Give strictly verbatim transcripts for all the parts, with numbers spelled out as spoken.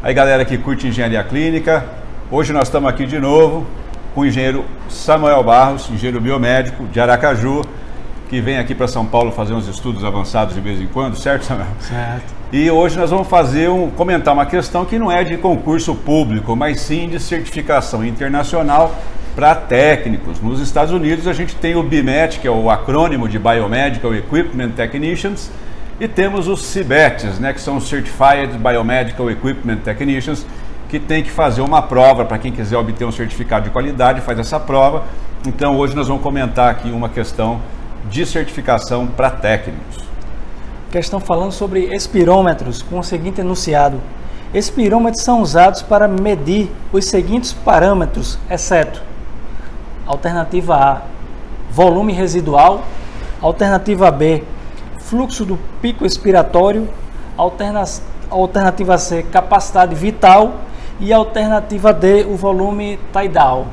Aí galera que curte engenharia clínica, hoje nós estamos aqui de novo com o engenheiro Samuel Barros, engenheiro biomédico de Aracaju, que vem aqui para São Paulo fazer uns estudos avançados de vez em quando, certo, Samuel? Certo. E hoje nós vamos fazer um, comentar uma questão que não é de concurso público, mas sim de certificação internacional para técnicos. Nos Estados Unidos a gente tem o B M E T, que é o acrônimo de Biomedical Equipment Technicians, e temos os C B E Ts, né, que são os Certified Biomedical Equipment Technicians, que tem que fazer uma prova. Para quem quiser obter um certificado de qualidade, faz essa prova. Então hoje nós vamos comentar aqui uma questão de certificação para técnicos. Questão falando sobre espirômetros, com o seguinte enunciado: espirômetros são usados para medir os seguintes parâmetros, exceto alternativa A, volume residual; alternativa B, fluxo do pico expiratório; alterna alternativa C, capacidade vital; e alternativa D, o volume tidal.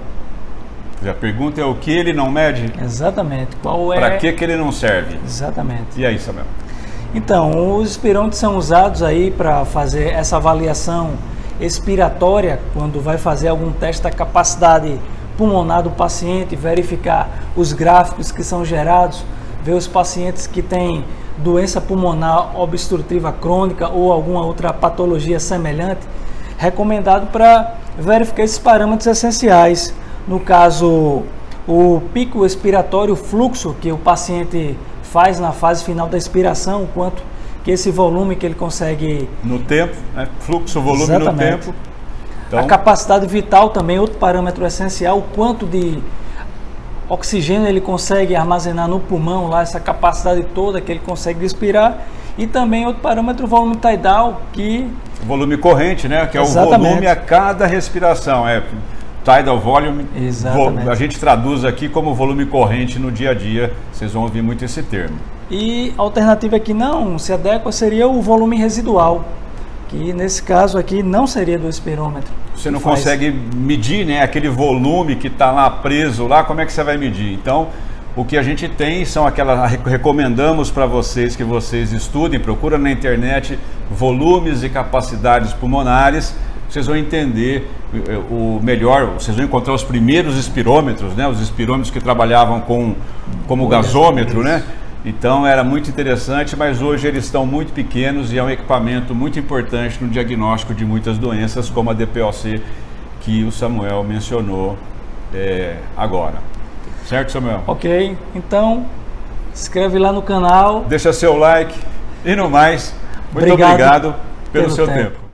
A pergunta é: o que ele não mede? Exatamente. Qual é? Para que que ele não serve? Exatamente. E aí, Samuel? Então, os espirômetros são usados aí para fazer essa avaliação expiratória, quando vai fazer algum teste da capacidade pulmonar do paciente, verificar os gráficos que são gerados, ver os pacientes que têm doença pulmonar obstrutiva crônica ou alguma outra patologia semelhante, recomendado para verificar esses parâmetros essenciais. No caso, o pico expiratório, o fluxo que o paciente faz na fase final da expiração, o quanto que esse volume que ele consegue... No tempo, né? Fluxo, volume. Exatamente. No tempo. Então... A capacidade vital também, outro parâmetro essencial, o quanto de oxigênio ele consegue armazenar no pulmão, lá, essa capacidade toda que ele consegue respirar. E também outro parâmetro, o volume tidal, que... O volume corrente, né? Que é Exatamente. O volume a cada respiração. É tidal volume. Exatamente. A gente traduz aqui como volume corrente no dia a dia. Vocês vão ouvir muito esse termo. E a alternativa que não se adequa seria o volume residual, que nesse caso aqui não seria do espirômetro. Você não consegue medir, né, aquele volume que está lá preso lá, como é que você vai medir? Então, o que a gente tem são aquelas, recomendamos para vocês que vocês estudem, procura na internet volumes e capacidades pulmonares, vocês vão entender o melhor, vocês vão encontrar os primeiros espirômetros, né, os espirômetros que trabalhavam com, como gasômetro, né? Então era muito interessante, mas hoje eles estão muito pequenos e é um equipamento muito importante no diagnóstico de muitas doenças, como a D P O C, que o Samuel mencionou é, agora. Certo, Samuel? Ok, então se inscreve lá no canal. Deixa seu like e no mais, muito obrigado, obrigado pelo, pelo seu tempo. tempo.